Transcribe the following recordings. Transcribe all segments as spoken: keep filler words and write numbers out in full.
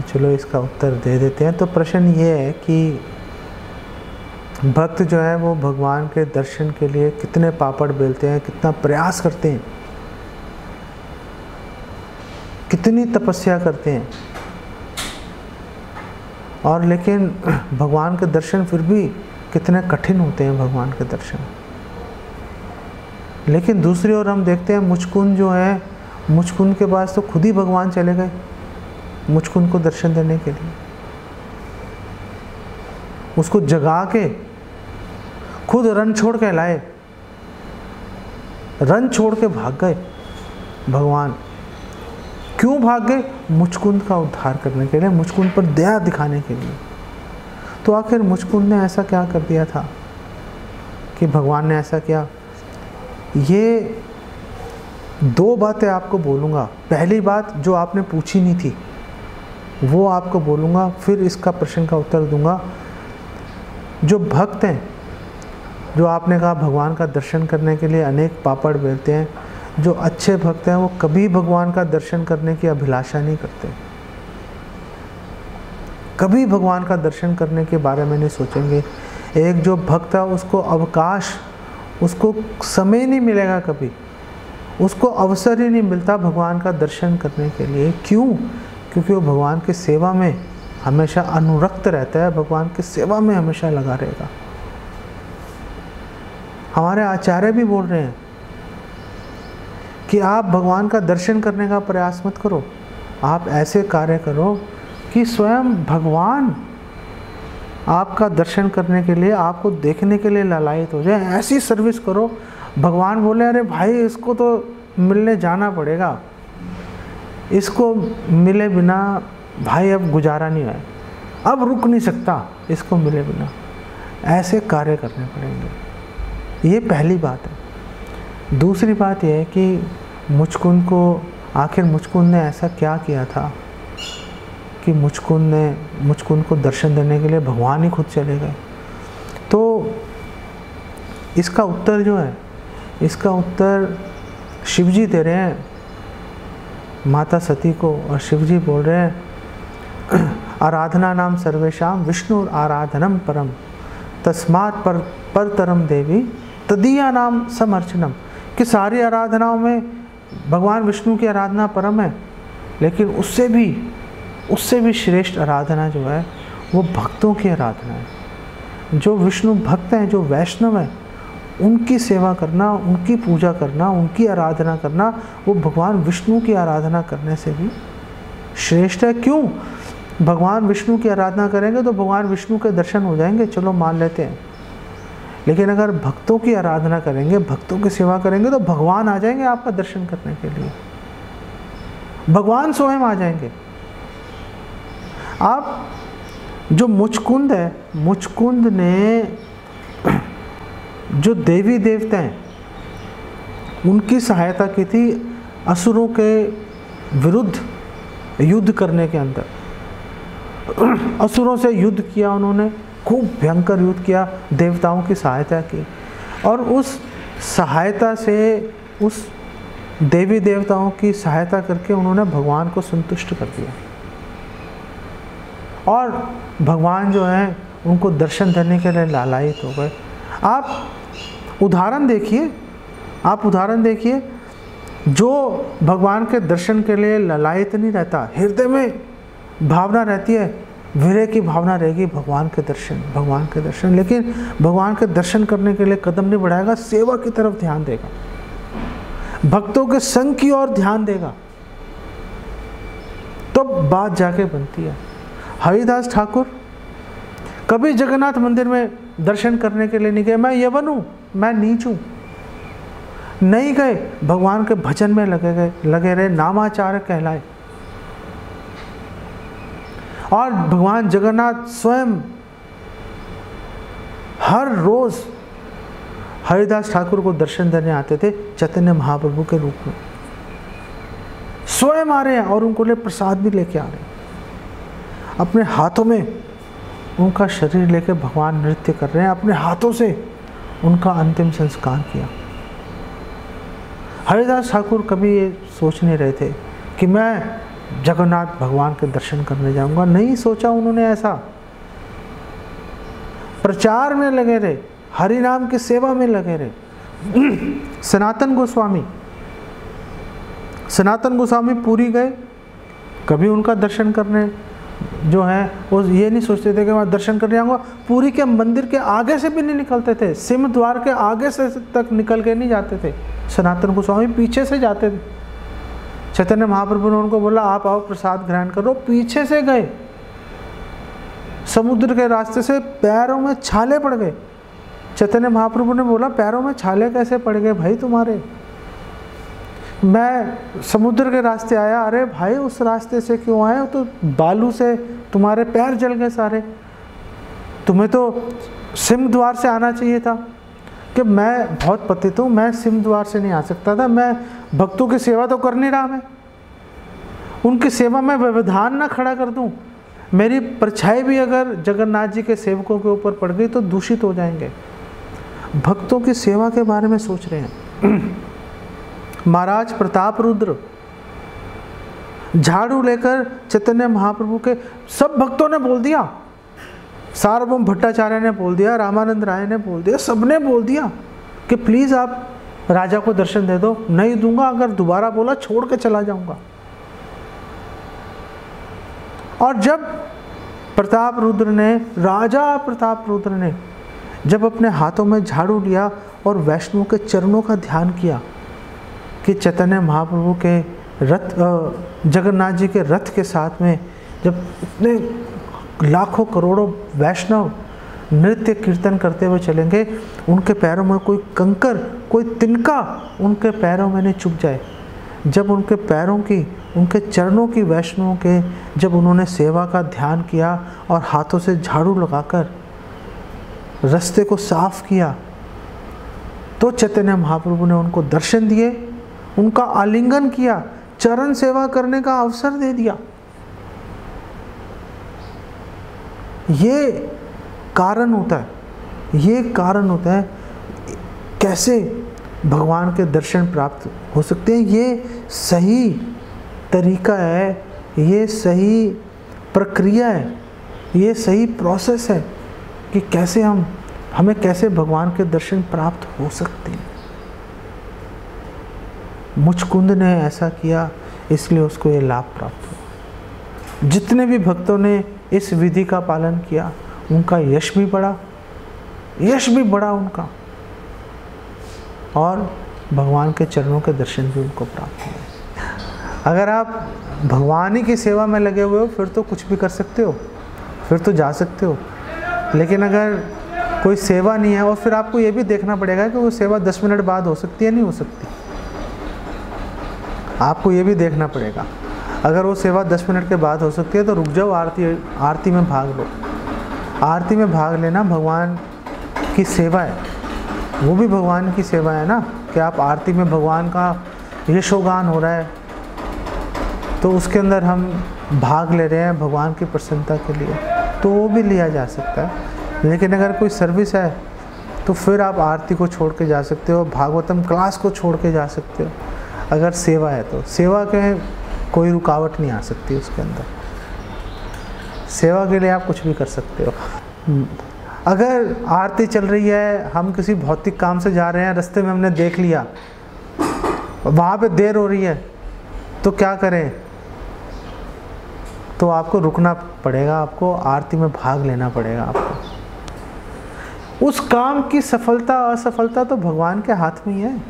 तो चलो इसका उत्तर दे देते हैं। तो प्रश्न ये है कि भक्त जो है वो भगवान के दर्शन के लिए कितने पापड़ बेलते हैं, कितना प्रयास करते हैं, कितनी तपस्या करते हैं, और लेकिन भगवान के दर्शन फिर भी कितने कठिन होते हैं भगवान के दर्शन। लेकिन दूसरी ओर हम देखते हैं मुचकुंद जो है, मुचकुंद के पास तो खुद ही भगवान चले गए मुचकुंद को दर्शन देने के लिए, उसको जगा के खुद रन छोड़ के लाए, रन छोड़ के भाग गए भगवान। क्यों भाग गए? मुचकुंद का उद्धार करने के लिए, मुचकुंद पर दया दिखाने के लिए। तो आखिर मुचकुंद ने ऐसा क्या कर दिया था कि भगवान ने ऐसा किया? ये दो बातें आपको बोलूँगा। पहली बात जो आपने पूछी नहीं थी वो आपको बोलूँगा, फिर इसका प्रश्न का उत्तर दूंगा। जो भक्त हैं, जो आपने कहा भगवान का दर्शन करने के लिए अनेक पापड़ बेलते हैं, जो अच्छे भक्त हैं वो कभी भगवान का दर्शन करने की अभिलाषा नहीं करते, कभी भगवान का दर्शन करने के बारे में नहीं सोचेंगे। एक जो भक्त है उसको अवकाश, उसको समय नहीं मिलेगा, कभी उसको अवसर ही नहीं मिलता भगवान का दर्शन करने के लिए। क्यों? क्योंकि वो भगवान की सेवा में हमेशा अनुरक्त रहता है, भगवान की सेवा में हमेशा लगा रहेगा। हमारे आचार्य भी बोल रहे हैं कि आप भगवान का दर्शन करने का प्रयास मत करो, आप ऐसे कार्य करो कि स्वयं भगवान आपका दर्शन करने के लिए, आपको देखने के लिए लालायित हो जाए। ऐसी सर्विस करो भगवान बोले अरे भाई इसको तो मिलने जाना पड़ेगा, इसको मिले बिना भाई अब गुजारा नहीं है, अब रुक नहीं सकता इसको मिले बिना। ऐसे कार्य करने पड़ेंगे। ये पहली बात है। दूसरी बात यह है कि मुचकुंद को, आखिर मुचकुंद ने ऐसा क्या किया था कि मुचकुंद ने मुचकुंद को दर्शन देने के लिए भगवान ही खुद चले गए? तो इसका उत्तर जो है, इसका उत्तर शिवजी दे रहे हैं माता सती को, और शिवजी बोल रहे हैं आराधना नाम सर्वेशाम विष्णु आराधनम परम तस्मात् पर परतरम देवी तदीया नाम समर्चनम। कि सारी आराधनाओं में भगवान विष्णु की आराधना परम है, लेकिन उससे भी उससे भी श्रेष्ठ आराधना जो है वो भक्तों की आराधना है। जो विष्णु भक्त हैं, जो वैष्णव हैं, उनकी सेवा करना, उनकी पूजा करना, उनकी आराधना करना, वो भगवान विष्णु की आराधना करने से भी श्रेष्ठ है। क्यों? भगवान विष्णु की आराधना करेंगे तो भगवान विष्णु के दर्शन हो जाएंगे, चलो मान लेते हैं। लेकिन अगर भक्तों की आराधना करेंगे, भक्तों की सेवा करेंगे तो भगवान आ जाएंगे आपका दर्शन करने के लिए, भगवान स्वयं आ जाएंगे। आप जो मुचकुंद है, मुचकुंद ने जो देवी देवता हैं उनकी सहायता की थी असुरों के विरुद्ध युद्ध करने के अंदर। असुरों से युद्ध किया उन्होंने, खूब भयंकर युद्ध किया, देवताओं की सहायता की, और उस सहायता से, उस देवी देवताओं की सहायता करके उन्होंने भगवान को संतुष्ट कर दिया, और भगवान जो है उनको दर्शन देने के लिए लालायित हो गए। आप उदाहरण देखिए, आप उदाहरण देखिए, जो भगवान के दर्शन के लिए लालायित नहीं रहता, हृदय में भावना रहती है, विरह की भावना रहेगी भगवान के दर्शन, भगवान के दर्शन, लेकिन भगवान के दर्शन करने के लिए कदम नहीं बढ़ाएगा, सेवा की तरफ ध्यान देगा, भक्तों के संग की ओर ध्यान देगा, तो बात जाके बनती है। हरिदास ठाकुर कभी जगन्नाथ मंदिर में दर्शन करने के लिए नहीं गए। मैं यवन हूँ, मैं नीच हूँ, नहीं गए, भगवान के भजन में लगे गए, लगे रहे, नामाचार्य कहलाए। और भगवान जगन्नाथ स्वयं हर रोज हरिदास ठाकुर को दर्शन देने आते थे चैतन्य महाप्रभु के रूप में, स्वयं आ रहे हैं और उनको लिए प्रसाद भी लेके आ रहे हैं, अपने हाथों में उनका शरीर लेके भगवान नृत्य कर रहे हैं, अपने हाथों से उनका अंतिम संस्कार किया। हरिदास ठाकुर कभी ये सोच नहीं रहे थे कि मैं जगन्नाथ भगवान के दर्शन करने जाऊंगा। नहीं सोचा उन्होंने ऐसा, प्रचार में लगे रहे, हरि नाम की सेवा में लगे रहे। सनातन गोस्वामी सनातन गोस्वामी पुरी गए, कभी उनका दर्शन करने जो है वो ये नहीं सोचते थे कि मैं दर्शन करने जाऊंगा। पुरी के मंदिर के आगे से भी नहीं निकलते थे, सिंह द्वार के आगे से तक निकल के नहीं जाते थे। सनातन गोस्वामी पीछे से जाते थे। चैतन्य महाप्रभु ने उनको बोला आप आओ प्रसाद ग्रहण करो, पीछे से गए। समुद्र के रास्ते से पैरों में छाले पड़ गए। चैतन्य महाप्रभु ने बोला पैरों में छाले कैसे पड़ गए भाई तुम्हारे? मैं समुद्र के रास्ते आया। अरे भाई उस रास्ते से क्यों आए? तो बालू से तुम्हारे पैर जल गए सारे। तुम्हें तो सिंह द्वार से आना चाहिए था। कि मैं बहुत पतित हूँ, मैं सिंह द्वार से नहीं आ सकता था, मैं भक्तों की सेवा तो कर नहीं रहा, मैं उनकी सेवा में व्यवधान ना खड़ा कर दूँ। मेरी परछाई भी अगर जगन्नाथ जी के सेवकों के ऊपर पड़ गई तो दूषित हो जाएंगे। भक्तों की सेवा के बारे में सोच रहे हैं। महाराज प्रताप रुद्र झाड़ू लेकर चैतन्य महाप्रभु के, सब भक्तों ने बोल दिया, सार्वभौम भट्टाचार्य ने बोल दिया, रामानंद राय ने बोल दिया, सबने बोल दिया कि प्लीज आप राजा को दर्शन दे दो। नहीं दूंगा, अगर दोबारा बोला छोड़ के चला जाऊंगा। और जब प्रताप रुद्र ने, राजा प्रताप रुद्र ने जब अपने हाथों में झाड़ू लिया और वैष्णव के चरणों का ध्यान किया कि चैतन्य महाप्रभु के रथ, जगन्नाथ जी के रथ के साथ में जब इतने लाखों करोड़ों वैष्णव नृत्य कीर्तन करते हुए चलेंगे, उनके पैरों में कोई कंकर, कोई तिनका उनके पैरों में नहीं चुभ जाए। जब उनके पैरों की, उनके चरणों की, वैष्णवों के जब उन्होंने सेवा का ध्यान किया और हाथों से झाड़ू लगाकर रास्ते को साफ किया, तो चैतन्य महाप्रभु ने उनको दर्शन दिए, उनका आलिंगन किया, चरण सेवा करने का अवसर दे दिया। ये कारण होता है, ये कारण होता है कैसे भगवान के दर्शन प्राप्त हो सकते हैं। ये सही तरीका है, ये सही प्रक्रिया है, ये सही प्रोसेस है कि कैसे हम हमें कैसे भगवान के दर्शन प्राप्त हो सकते हैं। मुचकुंद ने ऐसा किया, इसलिए उसको ये लाभ प्राप्त हुआ। जितने भी भक्तों ने इस विधि का पालन किया, उनका यश भी बढ़ा, यश भी बढ़ा उनका, और भगवान के चरणों के दर्शन भी उनको प्राप्त हुए। अगर आप भगवान ही की सेवा में लगे हुए हो फिर तो कुछ भी कर सकते हो, फिर तो जा सकते हो। लेकिन अगर कोई सेवा नहीं है, और फिर आपको ये भी देखना पड़ेगा कि वो सेवा दस मिनट बाद हो सकती है नहीं हो सकती, आपको ये भी देखना पड़ेगा। अगर वो सेवा दस मिनट के बाद हो सकती है तो रुक जाओ, आरती आरती में भाग लो। आरती में भाग लेना भगवान की सेवा है, वो भी भगवान की सेवा है ना, कि आप आरती में भगवान का यशोगान हो रहा है तो उसके अंदर हम भाग ले रहे हैं भगवान की प्रसन्नता के लिए, तो वो भी लिया जा सकता है। लेकिन अगर कोई सर्विस है तो फिर आप आरती को छोड़ के जा सकते हो, भागवतम क्लास को छोड़ के जा सकते हो। अगर सेवा है तो सेवा के कोई रुकावट नहीं आ सकती उसके अंदर, सेवा के लिए आप कुछ भी कर सकते हो। अगर आरती चल रही है, हम किसी भौतिक काम से जा रहे हैं, रास्ते में हमने देख लिया वहाँ पे देर हो रही है, तो क्या करें? तो आपको रुकना पड़ेगा, आपको आरती में भाग लेना पड़ेगा। आपको उस काम की सफलता असफलता तो भगवान के हाथ में ही है।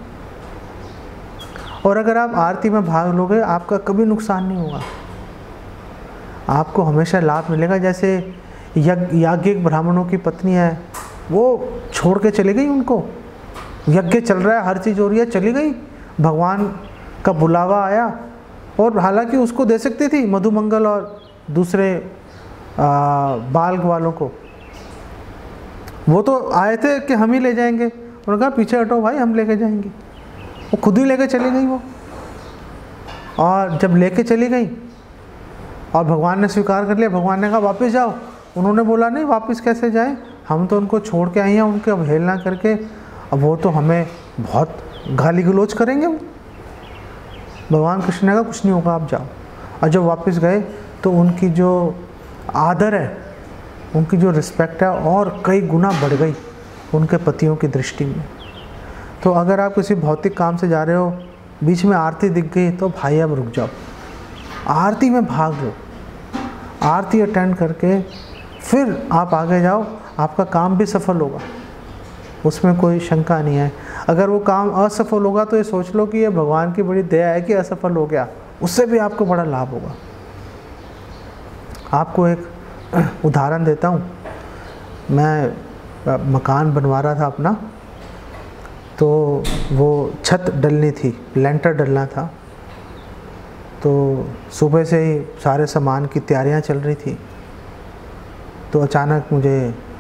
और अगर आप आरती में भाग लोगे, आपका कभी नुकसान नहीं होगा, आपको हमेशा लाभ मिलेगा। जैसे याज्ञिक ब्राह्मणों की पत्नी है, वो छोड़ के चली गई, उनको यज्ञ चल रहा है, हर चीज़ हो रही है, चली गई, भगवान का बुलावा आया, और हालांकि उसको दे सकती थी मधुमंगल और दूसरे आ, बाल वालों को, वो तो आए थे कि हम ही ले जाएंगे, उन्होंने कहा पीछे हटो भाई, हम लेके जाएंगे। वो खुद ही लेके चली गई वो, और जब लेके चली गई और भगवान ने स्वीकार कर लिया, भगवान ने कहा वापस जाओ। उन्होंने बोला नहीं, वापस कैसे जाएं, हम तो उनको छोड़ के आई हैं, उनके अवहेलना करके, अब वो तो हमें बहुत गाली गलौज करेंगे। भगवान कृष्ण ने कहा कुछ नहीं होगा, आप जाओ। और जब वापस गए तो उनकी जो आदर है, उनकी जो रिस्पेक्ट है और कई गुना बढ़ गई उनके पतियों की दृष्टि में। तो अगर आप किसी भौतिक काम से जा रहे हो, बीच में आरती दिख गई, तो भाई अब रुक जाओ, आरती में भाग लो, आरती अटेंड करके फिर आप आगे जाओ, आपका काम भी सफल होगा, उसमें कोई शंका नहीं है। अगर वो काम असफल होगा तो ये सोच लो कि ये भगवान की बड़ी दया है कि असफल हो गया, उससे भी आपको बड़ा लाभ होगा। आपको एक उदाहरण देता हूँ। मैं मकान बनवा रहा था अपना, तो वो छत डलनी थी, लेंटर डलना था। तो सुबह से ही सारे सामान की तैयारियां चल रही थी। तो अचानक मुझे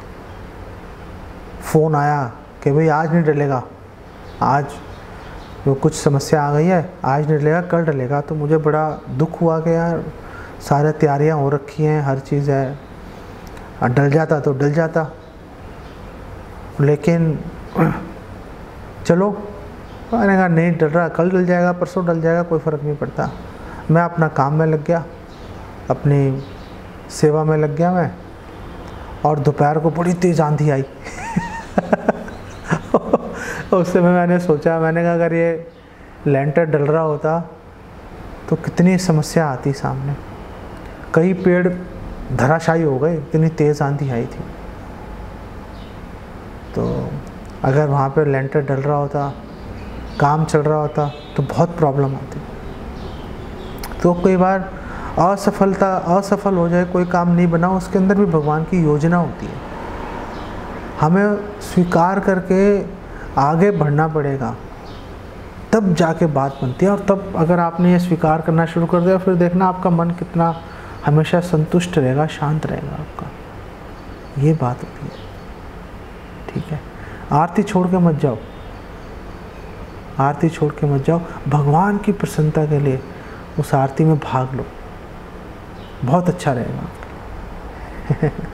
फ़ोन आया कि भाई आज नहीं डलेगा, आज वो कुछ समस्या आ गई है, आज नहीं डलेगा, कल डलेगा। तो मुझे बड़ा दुख हुआ कि यार सारे तैयारियां हो रखी हैं, हर चीज़ है, और डल जाता तो डल जाता। लेकिन चलो, मैंने कहा नहीं डल रहा, कल डल जाएगा, परसों डल जाएगा, कोई फ़र्क नहीं पड़ता। मैं अपना काम में लग गया, अपनी सेवा में लग गया मैं। और दोपहर को बड़ी तेज़ आंधी आई। उस समय मैंने सोचा, मैंने कहा अगर ये लेंटर डल रहा होता तो कितनी समस्या आती सामने, कई पेड़ धराशायी हो गए, इतनी तेज़ आंधी आई थी। तो अगर वहाँ पे लेंटर डल रहा होता, काम चल रहा होता, तो बहुत प्रॉब्लम आती। तो कई बार असफलता असफल हो जाए, कोई काम नहीं बना, उसके अंदर भी भगवान की योजना होती है। हमें स्वीकार करके आगे बढ़ना पड़ेगा, तब जाके बात बनती है। और तब अगर आपने ये स्वीकार करना शुरू कर दिया, फिर देखना आपका मन कितना हमेशा संतुष्ट रहेगा, शांत रहेगा आपका। ये बात होती है, ठीक है। आरती छोड़ के मत जाओ, आरती छोड़ के मत जाओ। भगवान की प्रसन्नता के लिए उस आरती में भाग लो, बहुत अच्छा रहेगा।